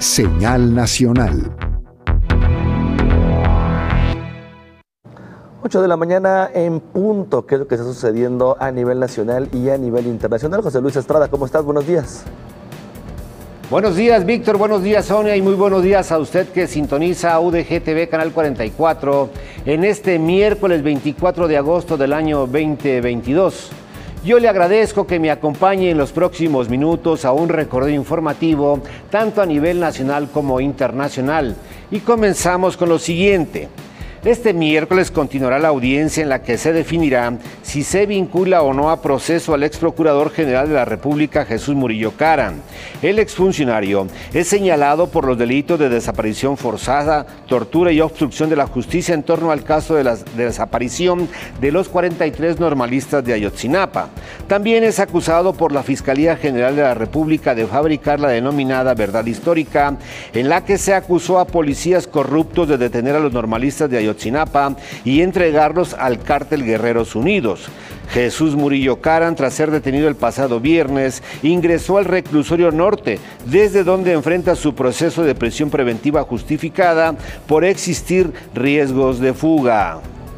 Señal Nacional. 8 de la mañana en punto, ¿qué es lo que está sucediendo a nivel nacional y a nivel internacional? José Luis Estrada, ¿cómo estás? Buenos días. Buenos días, Víctor. Buenos días, Sonia. Y muy buenos días a usted que sintoniza UDG TV Canal 44 en este miércoles 24 de agosto del año 2022. Yo le agradezco que me acompañe en los próximos minutos a un recorrido informativo, tanto a nivel nacional como internacional. Y comenzamos con lo siguiente. Este miércoles continuará la audiencia en la que se definirá si se vincula o no a proceso al ex procurador general de la República, Jesús Murillo Caram. El exfuncionario es señalado por los delitos de desaparición forzada, tortura y obstrucción de la justicia en torno al caso de la desaparición de los 43 normalistas de Ayotzinapa. También es acusado por la Fiscalía General de la República de fabricar la denominada verdad histórica, en la que se acusó a policías corruptos de detener a los normalistas de Ayotzinapa y entregarlos al cártel Guerreros Unidos. Jesús Murillo Caram, tras ser detenido el pasado viernes, ingresó al reclusorio norte, desde donde enfrenta su proceso de prisión preventiva justificada por existir riesgos de fuga.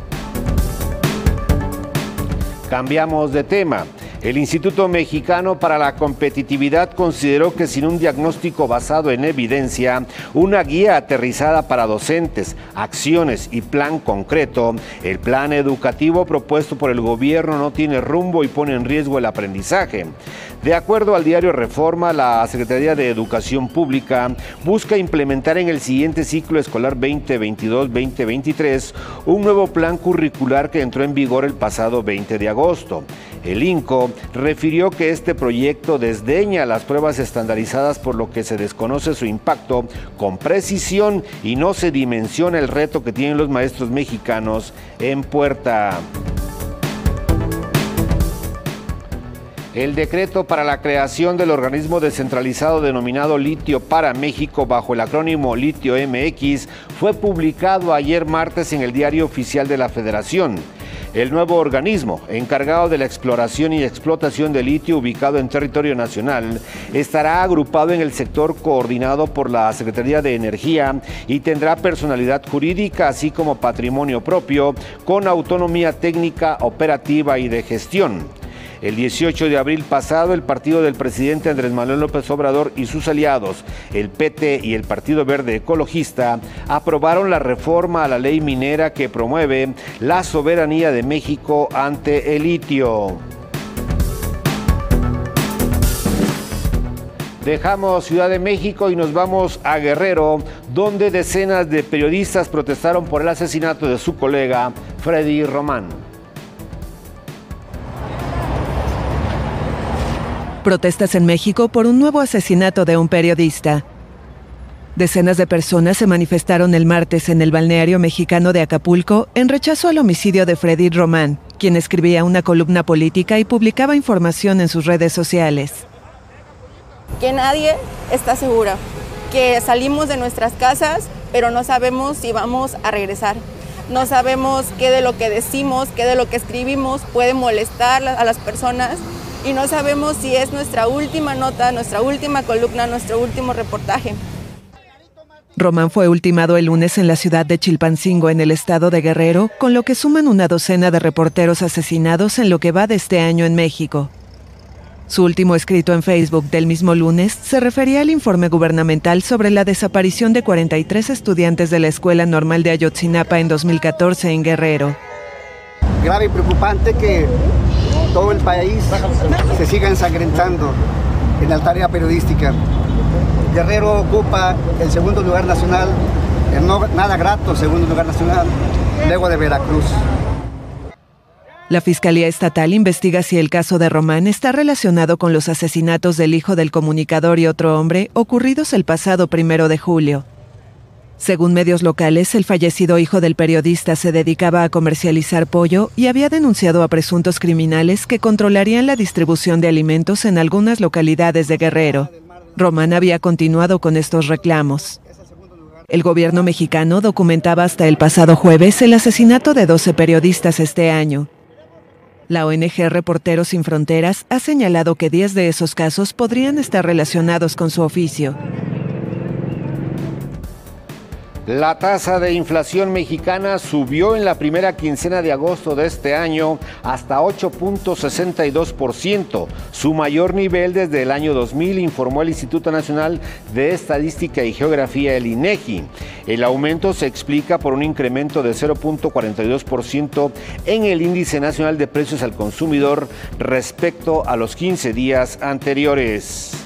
Cambiamos de tema. El Instituto Mexicano para la Competitividad consideró que sin un diagnóstico basado en evidencia, una guía aterrizada para docentes, acciones y plan concreto, el plan educativo propuesto por el gobierno no tiene rumbo y pone en riesgo el aprendizaje. De acuerdo al diario Reforma, la Secretaría de Educación Pública busca implementar en el siguiente ciclo escolar 2022-2023 un nuevo plan curricular que entró en vigor el pasado 20 de agosto. El INCO refirió que este proyecto desdeña las pruebas estandarizadas, por lo que se desconoce su impacto con precisión y no se dimensiona el reto que tienen los maestros mexicanos en puerta. El decreto para la creación del organismo descentralizado denominado Litio para México, bajo el acrónimo Litio MX, fue publicado ayer martes en el Diario Oficial de la Federación. El nuevo organismo, encargado de la exploración y explotación de litio ubicado en territorio nacional, estará agrupado en el sector coordinado por la Secretaría de Energía y tendrá personalidad jurídica, así como patrimonio propio, con autonomía técnica, operativa y de gestión. El 18 de abril pasado, el partido del presidente Andrés Manuel López Obrador y sus aliados, el PT y el Partido Verde Ecologista, aprobaron la reforma a la ley minera que promueve la soberanía de México ante el litio. Dejamos Ciudad de México y nos vamos a Guerrero, donde decenas de periodistas protestaron por el asesinato de su colega Freddy Román. Protestas en México por un nuevo asesinato de un periodista. Decenas de personas se manifestaron el martes en el balneario mexicano de Acapulco en rechazo al homicidio de Freddy Román, quien escribía una columna política y publicaba información en sus redes sociales. Que nadie está seguro, que salimos de nuestras casas, pero no sabemos si vamos a regresar. No sabemos qué de lo que decimos, qué de lo que escribimos puede molestar a las personas. Y no sabemos si es nuestra última nota, nuestra última columna, nuestro último reportaje. Román fue ultimado el lunes en la ciudad de Chilpancingo, en el estado de Guerrero, con lo que suman una docena de reporteros asesinados en lo que va de este año en México. Su último escrito en Facebook del mismo lunes se refería al informe gubernamental sobre la desaparición de 43 estudiantes de la Escuela Normal de Ayotzinapa en 2014 en Guerrero. Grave y preocupante que todo el país se siga ensangrentando en la tarea periodística. Guerrero ocupa el segundo lugar nacional, el no nada grato segundo lugar nacional, luego de Veracruz. La Fiscalía Estatal investiga si el caso de Román está relacionado con los asesinatos del hijo del comunicador y otro hombre ocurridos el pasado 1 de julio. Según medios locales, el fallecido hijo del periodista se dedicaba a comercializar pollo y había denunciado a presuntos criminales que controlarían la distribución de alimentos en algunas localidades de Guerrero. Román había continuado con estos reclamos. El gobierno mexicano documentaba hasta el pasado jueves el asesinato de 12 periodistas este año. La ONG Reporteros Sin Fronteras ha señalado que 10 de esos casos podrían estar relacionados con su oficio. La tasa de inflación mexicana subió en la primera quincena de agosto de este año hasta 8.62%, su mayor nivel desde el año 2000, informó el Instituto Nacional de Estadística y Geografía, el INEGI. El aumento se explica por un incremento de 0.42% en el Índice Nacional de Precios al Consumidor respecto a los 15 días anteriores.